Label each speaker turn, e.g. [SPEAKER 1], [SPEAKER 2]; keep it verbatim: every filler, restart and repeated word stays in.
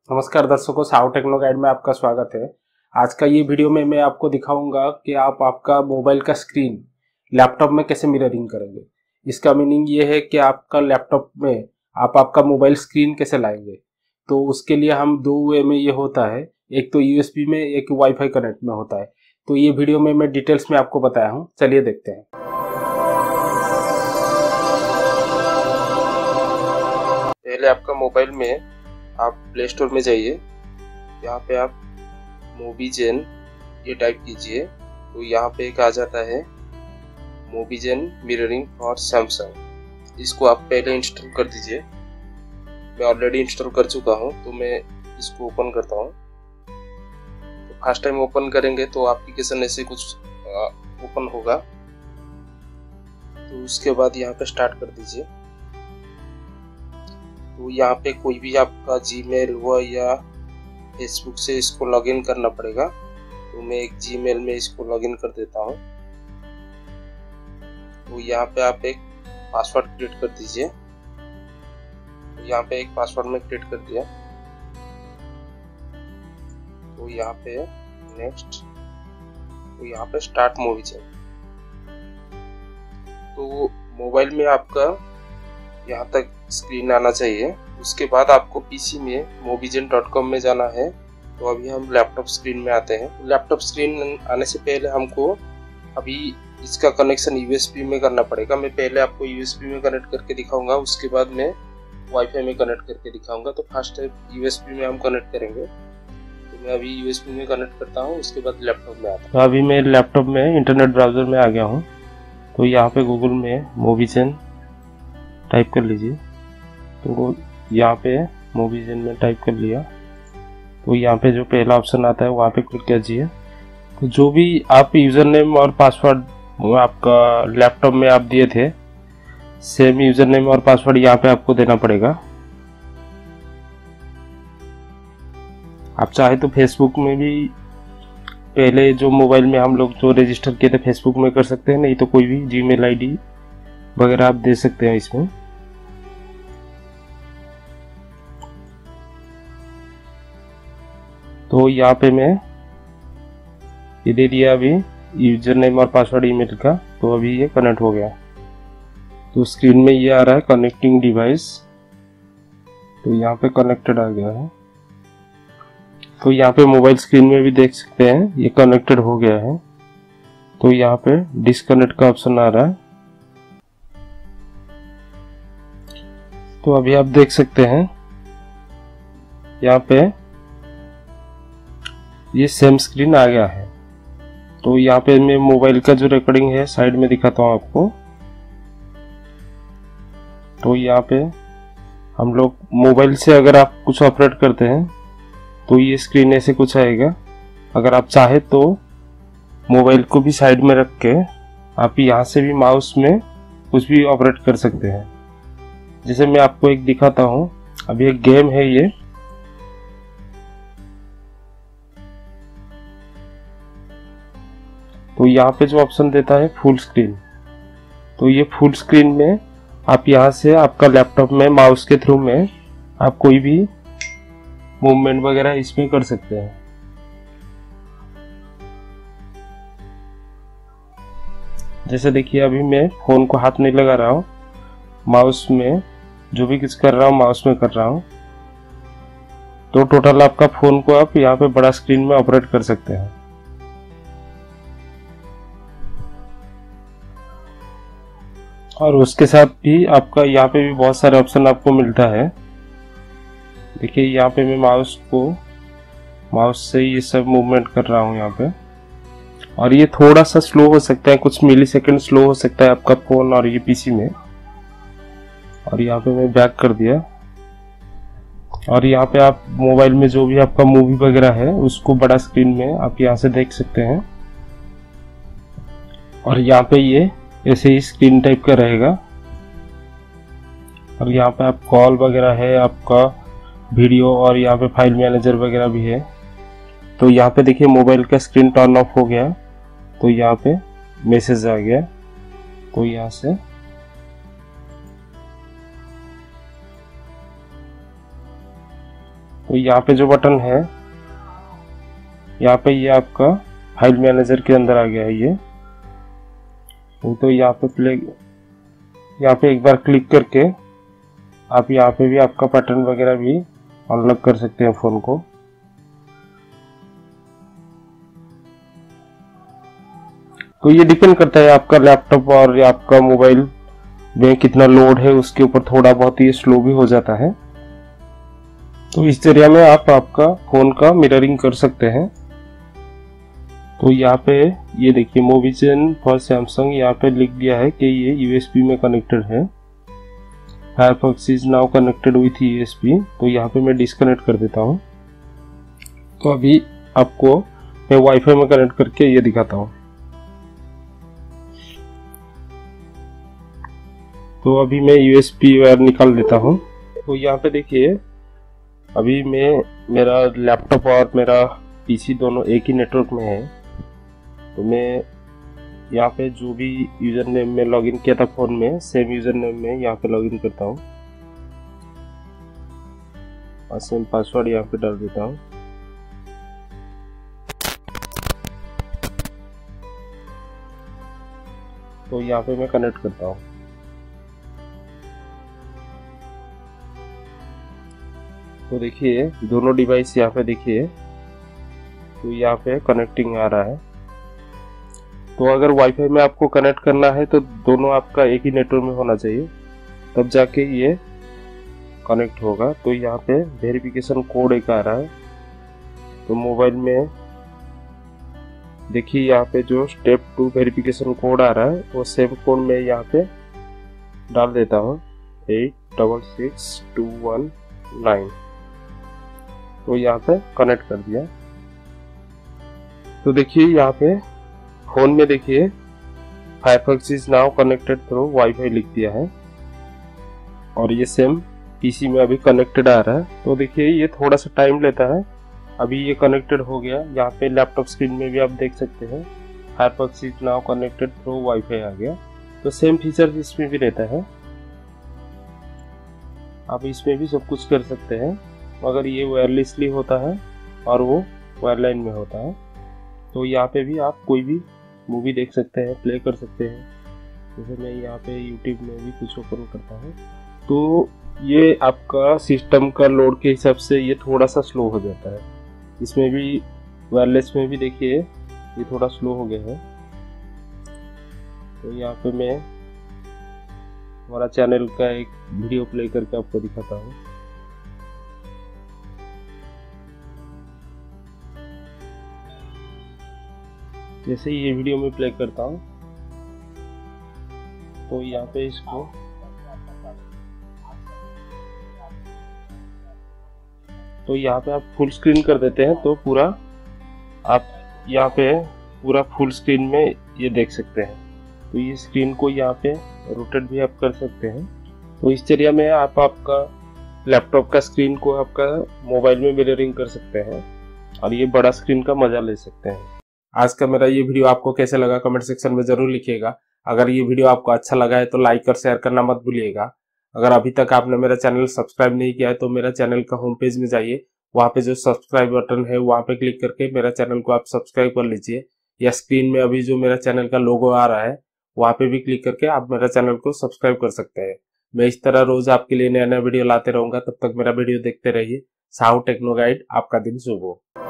[SPEAKER 1] नमस्कार दर्शकों, Sao techno guide में आपका स्वागत है। आज का ये वीडियो में मैं आपको दिखाऊंगा कि आप आपका मोबाइल का स्क्रीन लैपटॉप में कैसे मिररिंग करेंगे। इसका मीनिंग ये है कि आपका लैपटॉप में आप आपका मोबाइल स्क्रीन कैसे लाएंगे। तो उसके लिए हम दो वे में ये होता है, एक तो यूएसबी में, एक वाईफाई कनेक्ट में होता है। तो ये वीडियो में मैं डिटेल्स में आपको बताया हूँ, चलिए देखते हैं। पहले आपका मोबाइल में आप प्ले स्टोर में जाइए, यहाँ पे आप मोबीजेन ये टाइप कीजिए तो यहाँ पे एक आ जाता है मोबीजेन मिररिंग फॉर सैमसंग। इसको आप पहले इंस्टॉल कर दीजिए। मैं ऑलरेडी इंस्टॉल कर चुका हूँ तो मैं इसको ओपन करता हूँ। तो फर्स्ट टाइम ओपन करेंगे तो एप्लीकेशन ऐसे कुछ ओपन होगा, तो उसके बाद यहाँ पे स्टार्ट कर दीजिए। तो यहाँ पे कोई भी आपका जीमेल हुआ या फेसबुक से इसको लॉगिन करना पड़ेगा। तो मैं एक जीमेल में इसको लॉगिन कर देता हूँ। तो यहाँ पे आप एक पासवर्ड क्रिएट कर दीजिए। तो यहाँ पे एक पासवर्ड में क्रिएट कर दिया। तो यहाँ पे नेक्स्ट, तो यहाँ पे स्टार्ट मोबीजेन। तो मोबाइल में आपका यहाँ तक स्क्रीन आना चाहिए। उसके बाद आपको पीसी में मोबीजेन डॉट कॉम में जाना है। तो अभी हम लैपटॉप स्क्रीन में आते हैं। लैपटॉप स्क्रीन आने से पहले हमको अभी इसका कनेक्शन यूएसबी में करना पड़ेगा। मैं पहले आपको यूएसबी में कनेक्ट करके दिखाऊंगा, उसके बाद मैं वाईफाई में कनेक्ट करके दिखाऊंगा। तो फर्स्ट यूएसबी में हम कनेक्ट करेंगे। तो मैं अभी यूएसबी में कनेक्ट करता हूँ, उसके बाद लैपटॉप में आता हूँ। तो अभी मैं लैपटॉप में इंटरनेट ब्राउजर में आ गया हूँ। तो यहाँ पे गूगल में मोबीजेन टाइप कर लीजिए। तो यहाँ पे मोबीजेन में टाइप कर लिया तो यहाँ पे जो पहला ऑप्शन आता है वहाँ पे क्लिक कीजिए। तो जो भी आप यूज़र नेम और पासवर्ड आपका लैपटॉप में आप दिए थे, सेम यूज़र नेम और पासवर्ड यहाँ पे आपको देना पड़ेगा। आप चाहे तो फेसबुक में भी, पहले जो मोबाइल में हम लोग जो रजिस्टर किए थे फेसबुक में कर सकते हैं, नहीं तो कोई भी जीमेल आईडी वगैरह आप दे सकते हैं इसमें। तो यहाँ पे मैं ये दे दिया अभी यूजर नेम और पासवर्ड ईमेल का। तो अभी ये कनेक्ट हो गया। तो स्क्रीन में ये आ रहा है कनेक्टिंग डिवाइस। तो यहाँ पे कनेक्टेड आ गया है। तो यहाँ पे मोबाइल स्क्रीन में भी देख सकते हैं ये कनेक्टेड हो गया है। तो यहाँ पे डिस्कनेक्ट का ऑप्शन आ रहा है। तो अभी आप देख सकते हैं यहाँ पे ये सेम स्क्रीन आ गया है। तो यहाँ पे मैं मोबाइल का जो रिकॉर्डिंग है साइड में दिखाता हूँ आपको। तो यहाँ पे हम लोग मोबाइल से अगर आप कुछ ऑपरेट करते हैं तो ये स्क्रीन ऐसे कुछ आएगा। अगर आप चाहे तो मोबाइल को भी साइड में रख के आप यहाँ से भी माउस में कुछ भी ऑपरेट कर सकते हैं। जैसे मैं आपको एक दिखाता हूँ। अभी एक गेम है ये। तो यहाँ पे जो ऑप्शन देता है फुल स्क्रीन, तो ये फुल स्क्रीन में आप यहाँ से आपका लैपटॉप में माउस के थ्रू में आप कोई भी मूवमेंट वगैरह इसमें कर सकते हैं। जैसे देखिए अभी मैं फोन को हाथ नहीं लगा रहा हूँ, माउस में जो भी कुछ कर रहा हूँ माउस में कर रहा हूँ। तो टोटल आपका फोन को आप यहाँ पे बड़ा स्क्रीन में ऑपरेट कर सकते हैं। और उसके साथ भी आपका यहाँ पे भी बहुत सारे ऑप्शन आपको मिलता है। देखिए यहाँ पे मैं माउस को माउस से ये सब मूवमेंट कर रहा हूँ यहाँ पे। और ये थोड़ा सा स्लो हो सकता है, कुछ मिली सेकेंड स्लो हो सकता है आपका फोन और ये पीसी में। और यहाँ पे मैं बैक कर दिया। और यहाँ पे आप मोबाइल में जो भी आपका मूवी वगैरह है उसको बड़ा स्क्रीन में आप यहाँ से देख सकते हैं। और यहाँ पे ये ऐसे ही स्क्रीन टाइप का रहेगा। और यहाँ पे आप कॉल वगैरह है, आपका वीडियो, और यहाँ पे फाइल मैनेजर वगैरह भी है। तो यहाँ पे देखिए मोबाइल का स्क्रीन टर्न ऑफ हो गया। तो यहाँ पे मैसेज आ गया। तो यहाँ से तो यहाँ पे जो बटन है, यहाँ पे ये आपका फाइल मैनेजर के अंदर आ गया है ये। तो यहाँ पे प्ले यहाँ पे एक बार क्लिक करके आप यहाँ पे भी आपका पैटर्न वगैरह भी अनलॉक कर सकते हैं फोन को। तो ये डिपेंड करता है आपका लैपटॉप और आपका मोबाइल में कितना लोड है, उसके ऊपर थोड़ा बहुत ये स्लो भी हो जाता है। तो इस जरिया में आप आपका फोन का मिररिंग कर सकते हैं। तो यहाँ पे ये देखिए मोविजन फॉर सैमसंग, यहाँ पे लिख दिया है कि ये यूएसबी में कनेक्टेड है। Firefox is now connected with USB. तो यहाँ पे मैं डिस्कनेक्ट कर देता हूँ। तो अभी आपको मैं वाईफाई में कनेक्ट करके ये दिखाता हूँ। तो अभी मैं यूएसबी वायर निकाल देता हूँ। तो यहाँ पे देखिए अभी मैं मेरा लैपटॉप और मेरा पीसी दोनों एक ही नेटवर्क में है। तो मैं यहाँ पे जो भी यूज़र नेम में लॉगिन किया था फ़ोन में, सेम यूज़र नेम में यहाँ पे लॉगिन करता हूँ और सेम पासवर्ड यहाँ पे डाल देता हूँ। तो यहाँ पे मैं कनेक्ट करता हूँ। तो देखिए दोनों डिवाइस यहाँ पे देखिए, तो यहाँ पे कनेक्टिंग आ रहा है। तो अगर वाईफाई में आपको कनेक्ट करना है तो दोनों आपका एक ही नेटवर्क में होना चाहिए, तब जाके ये कनेक्ट होगा। तो यहाँ पे वेरिफिकेशन कोड एक आ रहा है। तो मोबाइल में देखिए यहाँ पे जो स्टेप टू वेरिफिकेशन कोड आ रहा है वो सेम कोड में यहाँ पे डाल देता हूँ, eight double six two one nine. तो यहाँ पे कनेक्ट कर दिया। तो देखिए यहाँ पे फोन में देखिए Firefox is now connected through WiFi लिख दिया है और ये सेम पीसी में अभी कनेक्टेड आ रहा है। तो देखिए ये थोड़ा सा टाइम लेता है। अभी ये कनेक्टेड हो गया। यहाँ पे लैपटॉप स्क्रीन में भी आप देख सकते हैं Firefox is now connected through WiFi आ गया। तो सेम फीचर इसमें भी रहता है। आप इसमें भी सब कुछ कर सकते हैं, मगर ये वायरलेसली होता है और वो वायरलाइन में होता है। तो यहाँ पे भी आप कोई भी मूवी देख सकते हैं, प्ले कर सकते हैं। जैसे मैं यहाँ पे यूट्यूब में भी कुछ ओपन करता हूँ तो ये आपका सिस्टम का लोड के हिसाब से ये थोड़ा सा स्लो हो जाता है। इसमें भी वायरलेस में भी देखिए ये थोड़ा स्लो हो गया है। तो यहाँ पे मैं हमारा चैनल का एक वीडियो प्ले करके आपको दिखाता हूँ। जैसे ये वीडियो में प्ले करता हूँ तो यहाँ पे इसको तो यहाँ पे आप फुल स्क्रीन कर देते हैं तो पूरा आप यहाँ पे पूरा फुल स्क्रीन में ये देख सकते हैं। तो ये स्क्रीन को यहाँ पे रोटेट भी आप कर सकते हैं। तो इस जरिया में आप आपका लैपटॉप का स्क्रीन को आपका मोबाइल में मिररिंग कर सकते हैं और ये बड़ा स्क्रीन का मजा ले सकते हैं। आज का मेरा ये वीडियो आपको कैसे लगा कमेंट सेक्शन में जरूर लिखिएगा। अगर ये वीडियो आपको अच्छा लगा है तो लाइक और शेयर करना मत भूलिएगा। अगर अभी तक आपने मेरा चैनल सब्सक्राइब नहीं किया है तो मेरा चैनल का होम पेज में जाइए, वहाँ पे जो सब्सक्राइब बटन है वहाँ पे क्लिक करके मेरा चैनल को आप सब्सक्राइब कर लीजिए, या स्क्रीन में अभी जो मेरा चैनल का लोगो आ रहा है वहाँ पे भी क्लिक करके आप मेरा चैनल को सब्सक्राइब कर सकते हैं। मैं इस तरह रोज आपके लिए नया नया वीडियो लाते रहूंगा। तब तक मेरा वीडियो देखते रहिए। साहू टेक्नो गाइड, आपका दिन शुभ हो।